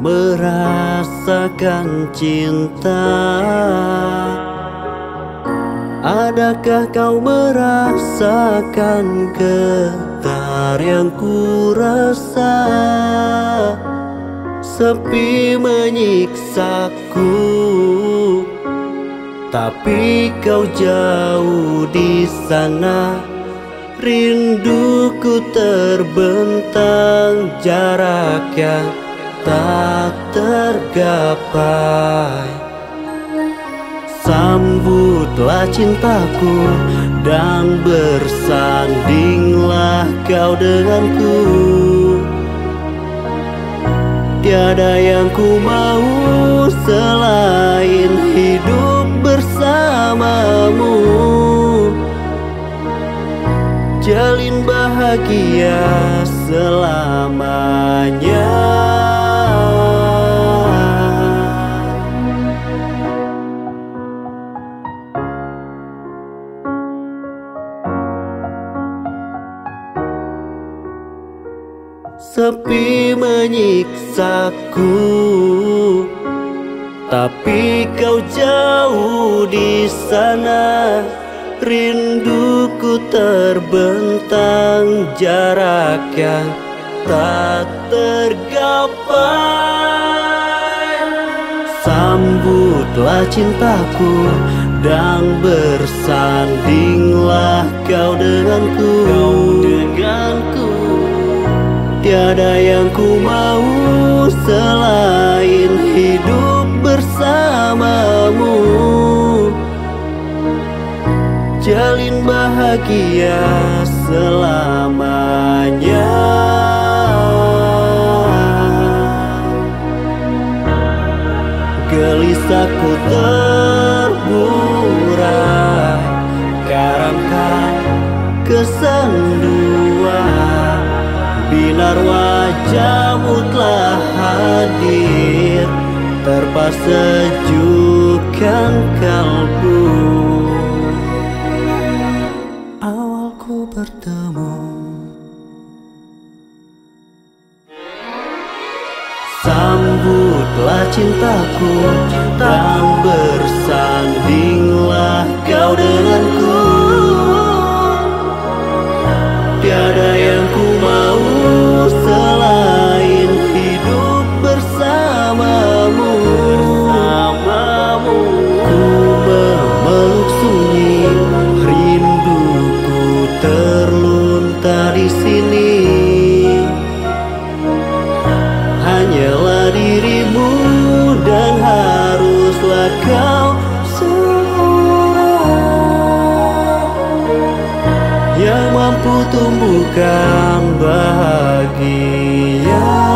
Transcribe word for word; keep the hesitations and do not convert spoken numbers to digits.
merasakan cinta? Adakah kau merasakan getar yang ku rasa? Sepi menyiksaku, tapi kau jauh di sana. Rinduku terbentang, jarak yang tak tergapai. Sambutlah cintaku dan bersandinglah kau denganku. Tiada yang ku mau selain hidup bersamamu. Jalin bahagia selamanya. Sepi menyiksaku, tapi kau jauh di sana. Rinduku terbentang, jarak yang tak tergapai. Sambutlah cintaku dan bersandinglah kau denganku. denganku. Tiada yang ku mau selain hidup bersamamu. Jalin bahagia selamanya. Gelisahku terburai, karamkan kesenduan. Binar wajahmu telah hadir, terpas sejukkan kalbu. Awalku bertemu, sambutlah cintaku dan bersandinglah kau denganku. Tiada yang ku mau selain hidup bersamamu. Bersamamu. Ku memeluk sunyi, rinduku terluntar di sini. Hanyalah dirimu dan haruslah kau yang mampu tumbuhkan bahagia.